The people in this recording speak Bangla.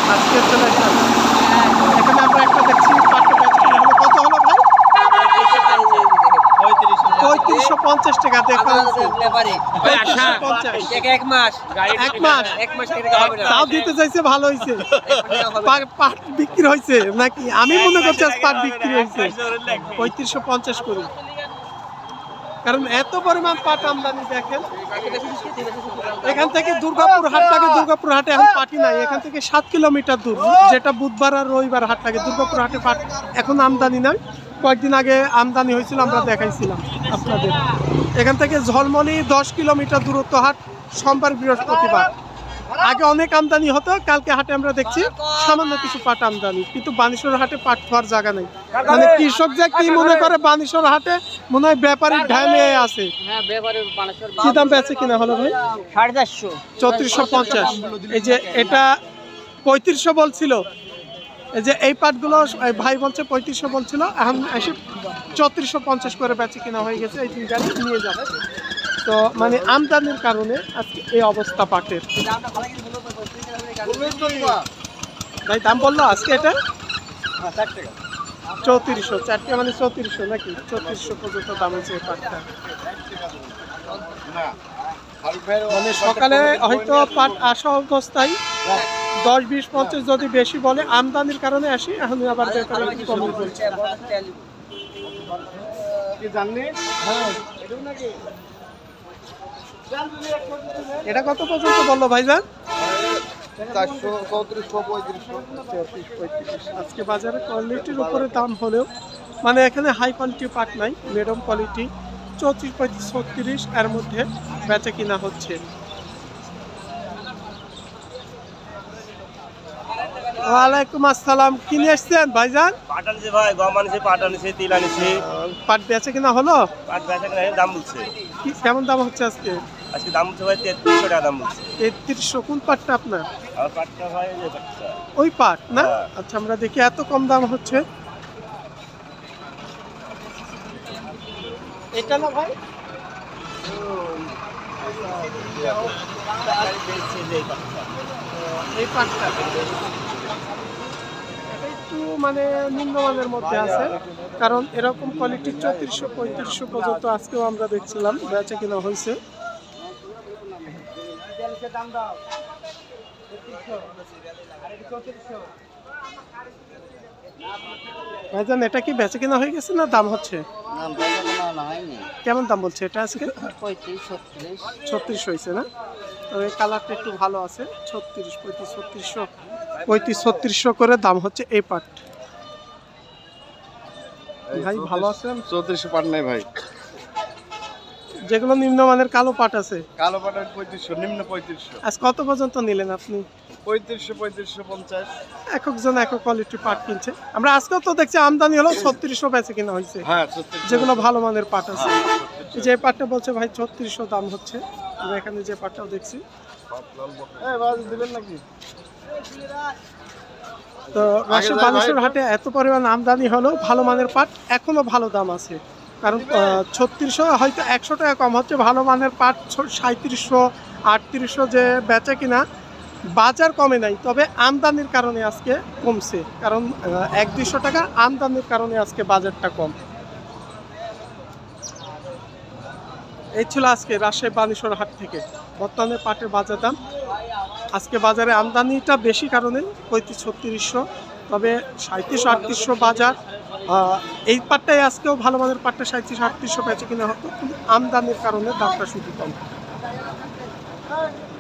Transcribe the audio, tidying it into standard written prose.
আজকে চলে আসলাম। এখানে আমরা একটা দেখছি পাটটা বেচা কিনা হলো কত হলো ভাই? 3550 টাকা। দেখা যাচ্ছে তাও দিতে চাইছে, ভালো হয়েছে। পাট বিক্রি হয়েছে নাকি? আমি মনে করছি আজ পাট বিক্রি হয়েছে 3550 করে, কারণ এত পরিমাণ পাট আমদানি। দেখেন এখান থেকে দুর্গাপুর হাট লাগে, দুর্গাপুর হাটে এখন পাটই নাই। এখান থেকে 7 কিলোমিটার দূর, যেটা বুধবার আর রবিবার হাট লাগে। দুর্গাপুর হাটে পাট এখন আমদানি নাই, কয়েকদিন আগে আমদানি হয়েছিল, আমরা দেখাইছিলাম আপনাদের। এখান থেকে ঝলমলি 10 কিলোমিটার দূরত্ব হাট, সোমবার বৃহস্পতিবার। আগে অনেক আমদানি হতো, কালকে হাটে আমরা দেখছি সামান্য কিছু পাট আমদানি, কিন্তু বানেশ্বর হাটে পাট খাওয়ার জায়গা নেই। মানে কৃষক যে কি মনে করে বানেশ্বর হাটে মনে হয় ব্যাপারী ঢালে আছে। কি দাম বেচে কিনা হলো ভাই? 450 3450। এই যে এটা 3500 বলছিল, এই যে এই পাটগুলো ভাই বলছে 3500 বলছিল, এখন এসে 3450 করে বেচে কিনা হয়ে গেছে। এই 3 গাড়ি নিয়ে যাচ্ছে। তো মানে আমদানির কারণে আজকে এই অবস্থা পাটের। ভাই দাম বললো আজকে এটা 3400, 4 মানে 3400 নাকি? 3400 পর্যন্ত দাম হয়েছে এই পাটটা। মানে সকালে হয়তো পাট আসা অবস্থায় 10, 20, 50 যদি বেশি বলে, আমদানির কারণে আসি। এখন আবার ব্যাপারে কম বলছে। এটা কত পর্যন্ত বললো ভাইজান? 434-35। আজকে বাজারে কোয়ালিটির উপরে দাম হলেও মানে এখানে হাই কোয়ালিটির পাট নাই, মিডিয়াম কোয়ালিটি 34-35-36 এর মধ্যে বেচা কিনা হচ্ছে। ওয়ালাইকুম আসসালাম। কিনে আসছেন ভাইজান? পাট আনছে ভাই, গম আনছে, পাট আনছে, তিল আনছে। পাট বেচা কিনা হলো? পাট বেচা কিনা দাম বলছে। কেমন দাম হচ্ছে আজকে? আজকে দাম হচ্ছে ভাই 3300 টাকা দাম বলছে। 3300। কোন পাটটা আপনার? আর পাটটা ভাই এই যে পাটটা। ওই পাট না? আচ্ছা, আমরা দেখি এত কম দাম হচ্ছে। এটা না ভাই? এই পাটটা এটা একটু মানে নিম্নমানের মধ্যে আছে, কারণ এরকম কোয়ালিটি 3400-3500 পর্যন্ত আজকেও আমরা দেখছিলাম বেচা কিনা হয়েছে। ভাইজান এটা কি বেচা কিনা হয়ে গেছে না দাম হচ্ছে? কেমন দাম বলছে এটা আজকে? 35-36 হয়েছে না? তবে কালারটা একটু ভালো আছে। 35-36 করে দাম হচ্ছে এই পাট। ভাই ভালো আছেন? 3400 পাট নাই ভাই। যেগুলো নিম্নমানের কালো পাট আছে, কালো পাটের 3500, নিম্ন 3500। আজ কত পর্যন্ত নিলেন আপনি? 3500-3550। একজন এক কোয়ালিটির পাট কিনছে। আমরা আজকেও তো দেখছি আমদানি হলো 3600 বেচে কিনা হয়েছে। হ্যাঁ 3600। যেগুলো ভালো মানের পাট আছে, যে পাটটা বলছে ভাই 3600 দাম হচ্ছে। আমরা এখানে যে পাটটাও দেখছি। দিবেন নাকি? তো বানেশ্বর হাটে এত পরিমাণ আমদানি হলেও ভালো মানের পাট এখনো ভালো দাম আছে, কারণ 3600 হয়তো 100 টাকা কম হচ্ছে। ভালো মানের পাট 3700-3800 যে বেচা কিনা, বাজার কমে নাই, তবে আমদানির কারণে আজকে কমছে। কারণ 100-200 টাকা আমদানির কারণে আজকে বাজারটা কম। এই ছিল আজকে রাজশাহী বানেশ্বর হাট থেকে বর্তমানে পাটের বাজার দাম। আজকে বাজারে আমদানিটা বেশি কারণে 3500-3600, তবে 3700-3800 বাজার। এই পাটটাই আজকেও ভালো মানের পাটটা 3700-3800 বেচে কিনা হতো, কিন্তু আমদানির কারণে দামটা শুধু কম।